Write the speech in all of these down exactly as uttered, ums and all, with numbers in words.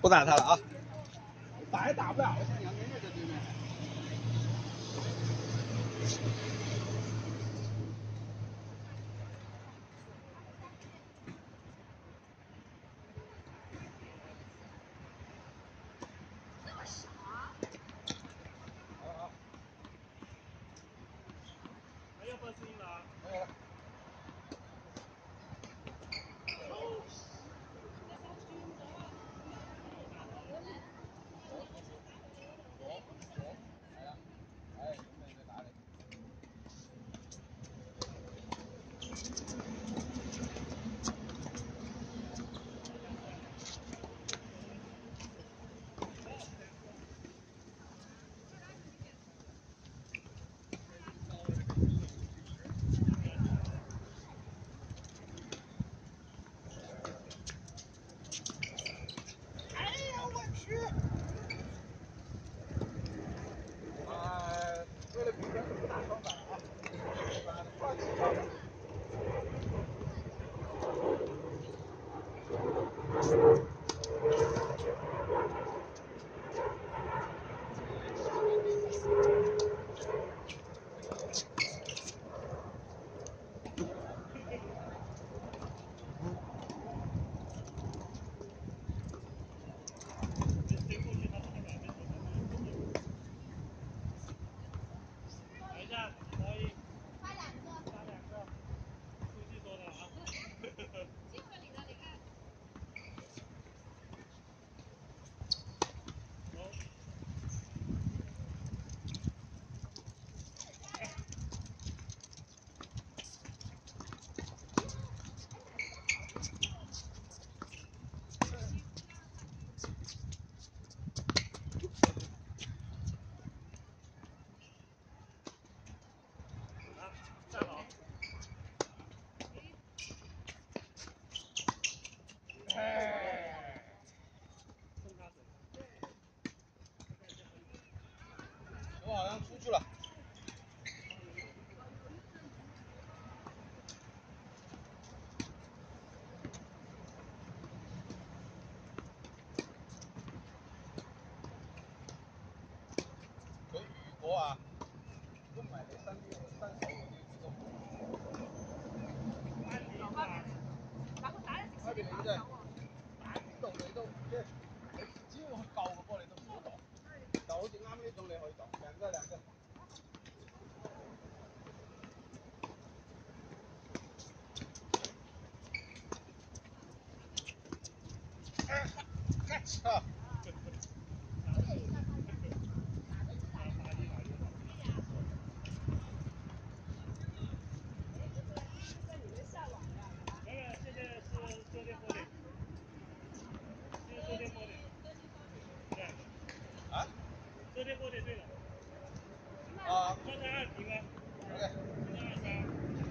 不打他了啊！ 打也打不了，现在杨明在对面。 要不要声音了啊？ 没有了。我好像出去了。佢如果啊，都唔係你新新手嗰啲都唔我哋你真係打邊度你都即係你只要去救個波你都唔好擋，就好似啱呢種你可以擋，兩個兩個。操！啊？ 这边玻璃对了。 啊。 刚才二平啊。 OK。 二三。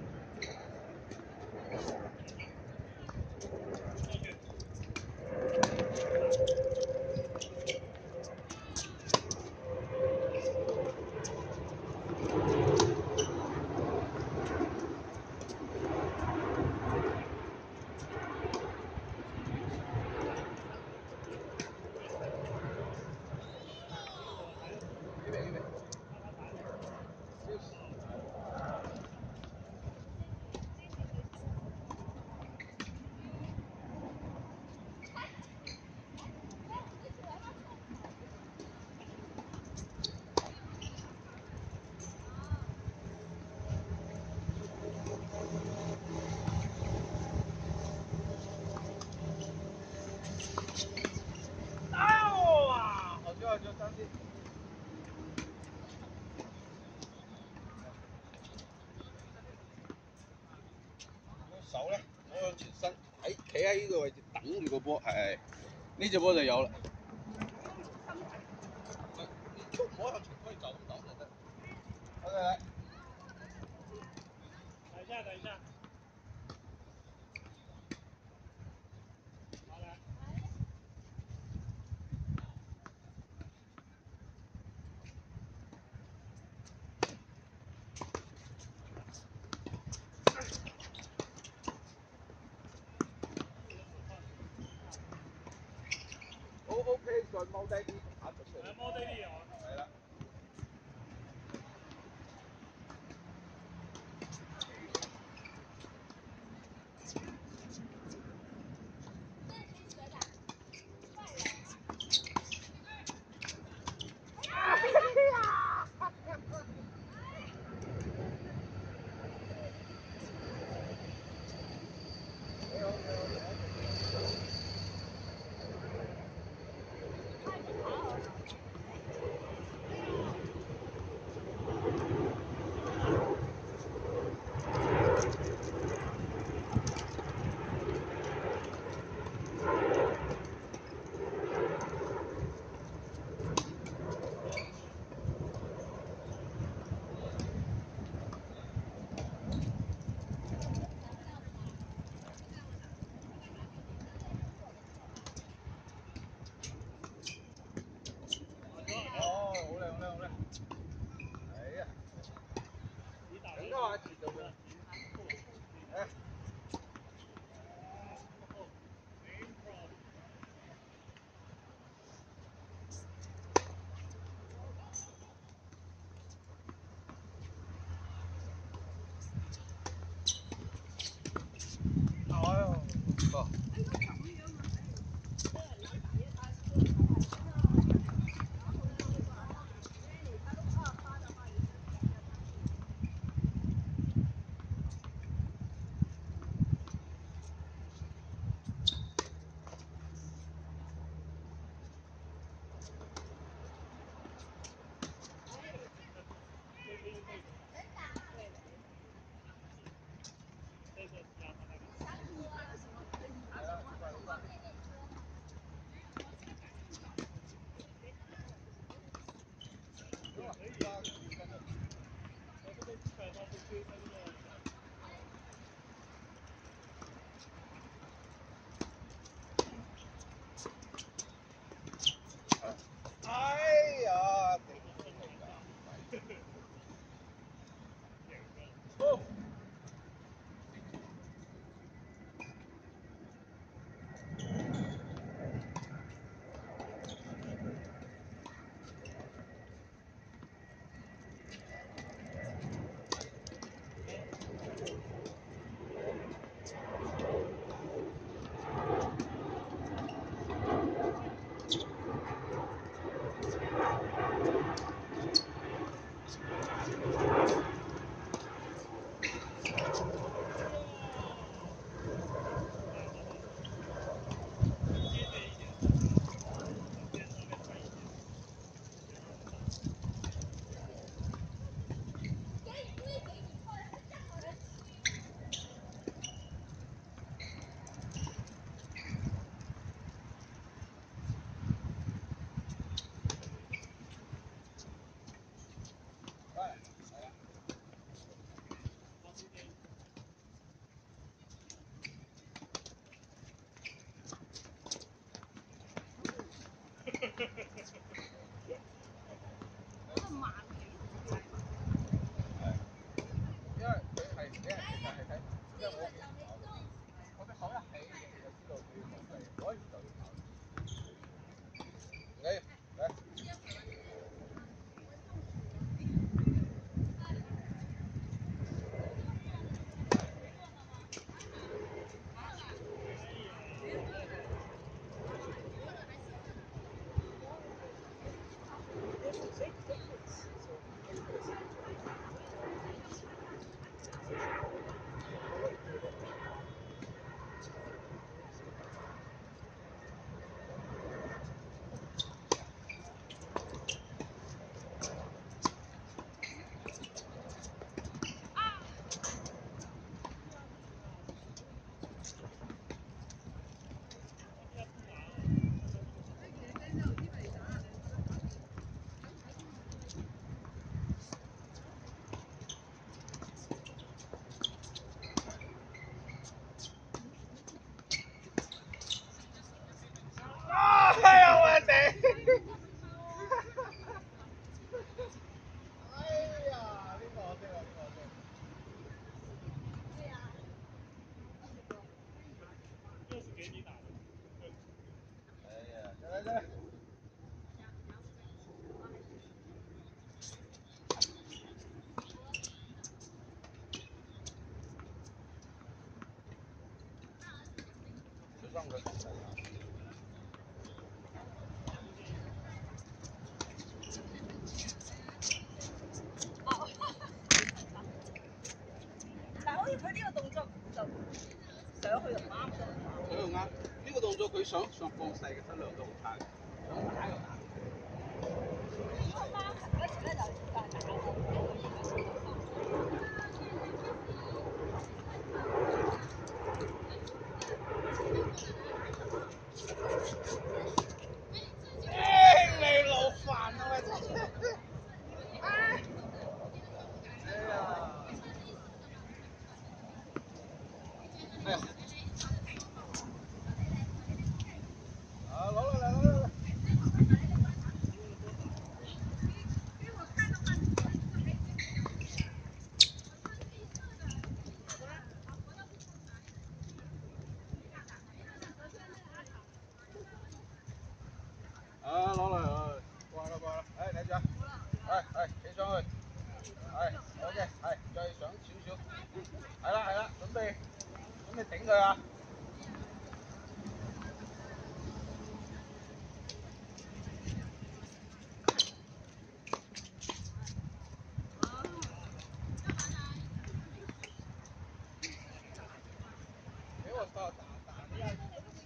就三 D。手咧，攞向前伸，喺企喺呢個位置等住個波，係呢隻波就有啦。你就唔好向前推，就咁等就得。OK。 等一下，等一下。好来。 好。 OK，再踎低啲，下出出嚟。 摸低啲啊！ 係啦。 来来。就上个。 但係好似佢呢個動作就上去就啱咗。 佢又啱，呢個動作佢想想放細嘅質量都好差，想打又打。 啱啱嗰時咧就就係打嘅。 你老煩啊喂！哎呀！哎呀！啊，攞嚟嚟攞嚟嚟！啊，攞嚟攞嚟，掛啦掛啦，誒你住，係係企上去，係 OK，係再上少少，係啦係啦，準備準備頂佢啊！給我打打打一下。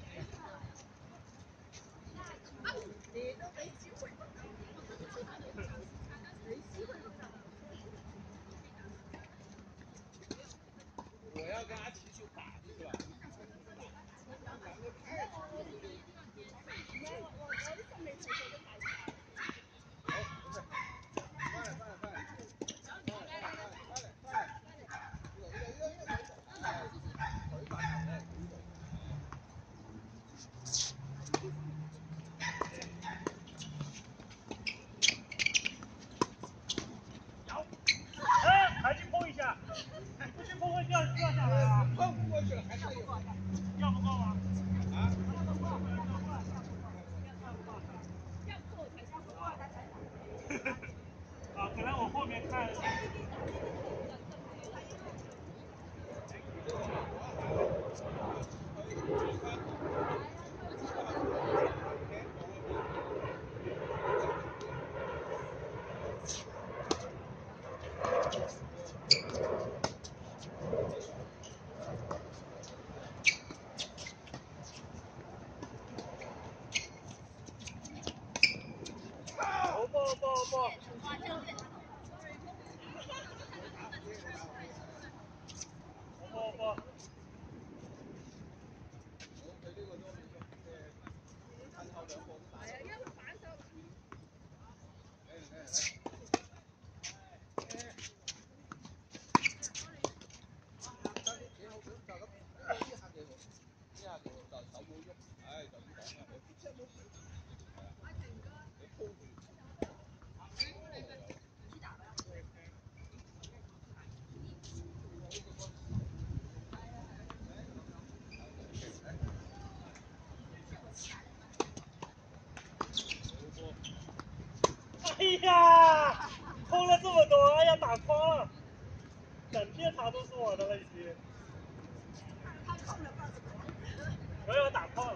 你都俾機會，俾機會都得。 我要跟他踢球打，是吧？ 还去碰一下，你不去碰会掉掉下来啊！ 碰不过去了，还是有。 要不够吗？ 啊？ 啊，可能我后面看。不不不！不不。哎呀，偷了这么多，哎呀，打框了，整片塔都是我的了已经。没有打框了。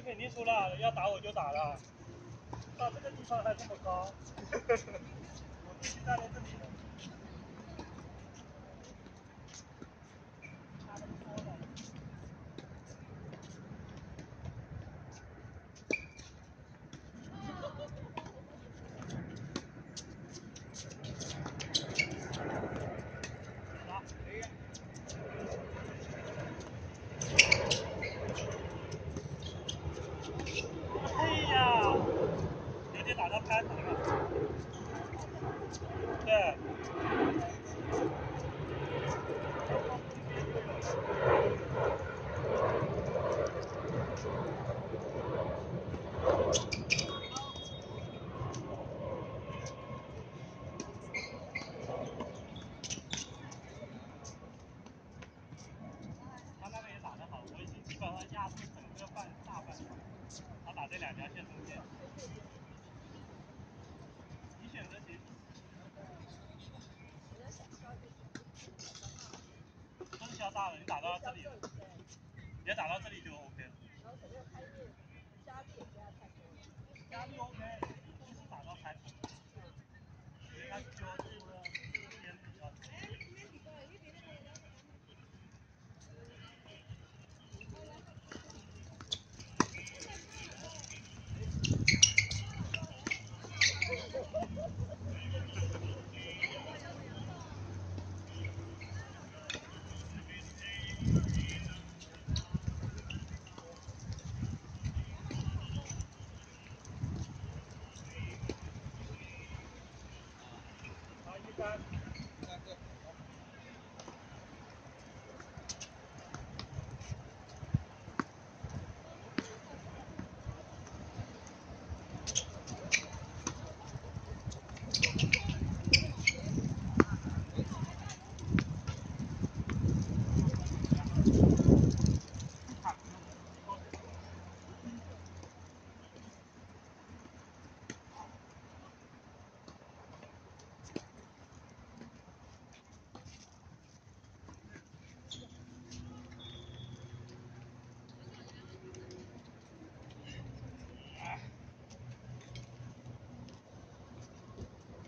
肯定输了，要打我就打了。到这个地方还这么高，我必须站在这里的。他们说的。哎呀，有点打到拍头了。对。他那个也打得好，我已经基本上压住整个半大半场。他打这两条线中间。你选择谁？都是消大了，你打到这里了，你要打到这里就 OK 了。加力 OK， 就是打到拍头，因为他就出了边比较多。好，一杆。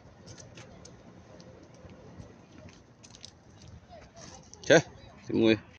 Chơi, xin mời.